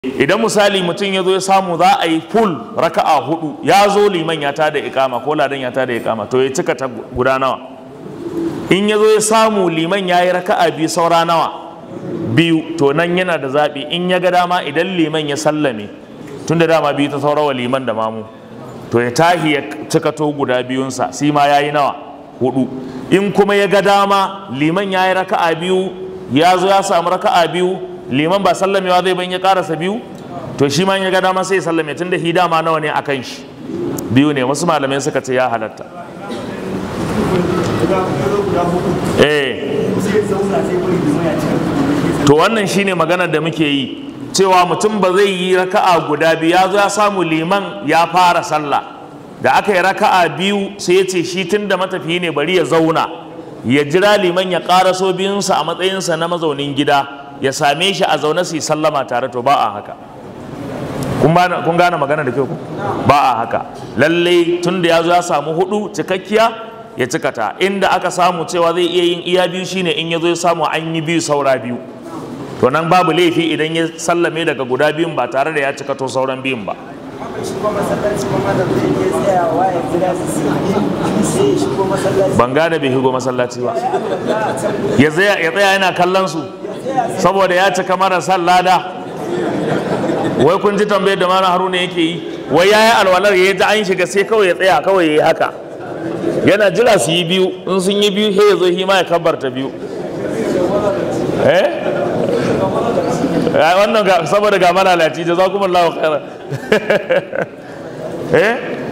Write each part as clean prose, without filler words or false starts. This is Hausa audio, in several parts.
idan misali mutum ya zo ya samu za a yi full raka'a hudu, ya zo liman ya tada ikama ko ladan ya tada ikama, to ya cika ta guda nawa? In ya zo ya samu liman ya yi raka'a biyu saura nawa? Biyu. To nan yana da zaɓi, in ya ga dama idan liman ya sallame, tun da dama biyu ta saura wa liman da mamu, to ya tahi ya cika to guda biyunsa, shi ma ya yi nawa? Hudu. In kuma ya ga dama liman ya yi raka'a biyu, ya zo ya samu raka'a biyu, liman ba sallamewa zai ban ya karasa biyu, to shi ma ya ga dama sai ya sallame, tun da hi dama nawa ne akan shi? Biyu ne. Wasu malamai suka ce ya halatta. To wannan shine maganar da muke yi, cewa mutum ba zai yi raka'a guda biyu, ya zo ya samu liman ya fara sallah, da aka yi raka'a biyu sai ya ce shi tun da matafiyi ne bari ya zauna ya jira liman ya karaso biyunsa a matsayinsa na mazaunin gida, ya same shi a zaune su yi sallama tare. To ba a haka. Kun gane magana da kyau ku? Ba a haka. Lallai tun da ya zo ya samu hudu cikakkiya ya cikata. Inda aka samu cewa zai iya yin iya biyu shine in ya zo ya samu an yi biyu saura biyu, to nan babu laifi idan ya sallame daga guda biyun ba tare da ya cikato sauran biyun ba. Ban gane bai higo masallaci ba. Ya tsaya yana kallon su saboda ya cika marasa lada. Wai kun ji tambayar da Malam Haruna yake yi, wai ya yi alwalar ya ji an shiga sai kawai ya tsaya kawai ya yi haka, yana jira su yi biyu, in sun yi biyu sai ya zo shi ma ya kabbarta biyu. Wannan saboda ga malalaci, jazakumullahu khairan.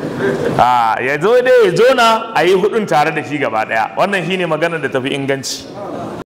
Ya zo dai ya zo na a yi hudun tare da shi gaba daya. Wannan shine maganar da tafi inganci.